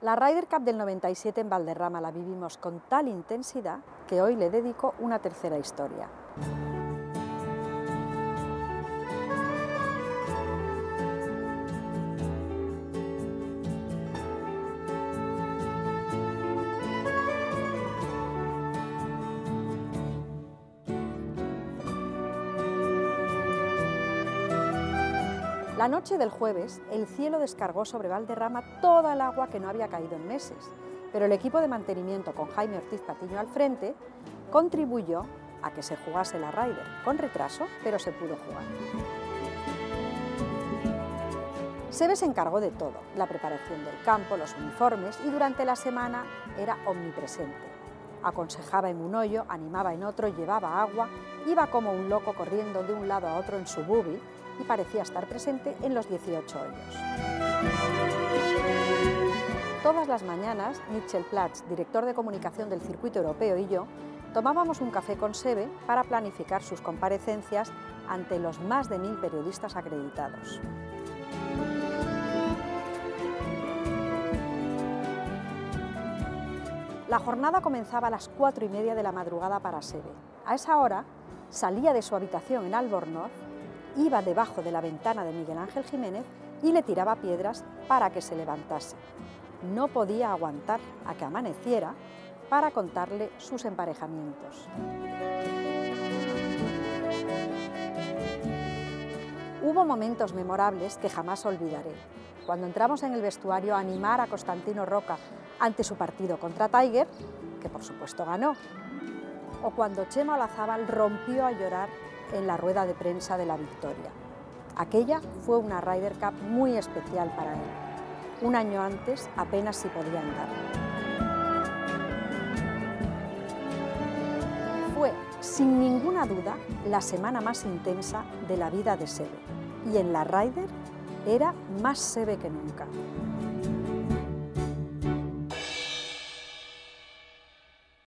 La Ryder Cup del 97 en Valderrama la vivimos con tal intensidad que hoy le dedico una tercera historia. La noche del jueves, el cielo descargó sobre Valderrama toda el agua que no había caído en meses, pero el equipo de mantenimiento, con Jaime Ortiz Patiño al frente, contribuyó a que se jugase la Ryder, con retraso, pero se pudo jugar. Seve se encargó de todo, la preparación del campo, los uniformes, y durante la semana era omnipresente. Aconsejaba en un hoyo, animaba en otro, llevaba agua, iba como un loco corriendo de un lado a otro en su buggy, y parecía estar presente en los 18 hoyos. Todas las mañanas, Mitchell Platz, director de comunicación del circuito europeo, y yo tomábamos un café con Seve para planificar sus comparecencias ante los más de 1000 periodistas acreditados. La jornada comenzaba a las 4:30 de la madrugada para Seve. A esa hora salía de su habitación en Albornoz, iba debajo de la ventana de Miguel Ángel Jiménez y le tiraba piedras para que se levantase. No podía aguantar a que amaneciera para contarle sus emparejamientos. Hubo momentos memorables que jamás olvidaré. Cuando entramos en el vestuario a animar a Costantino Roca ante su partido contra Tiger, que por supuesto ganó, o cuando Chema Olazábal rompió a llorar en la rueda de prensa de la victoria. Aquella fue una Ryder Cup muy especial para él. Un año antes apenas si podía andar. Fue, sin ninguna duda, la semana más intensa de la vida de Seve. Y en la Ryder era más Seve que nunca.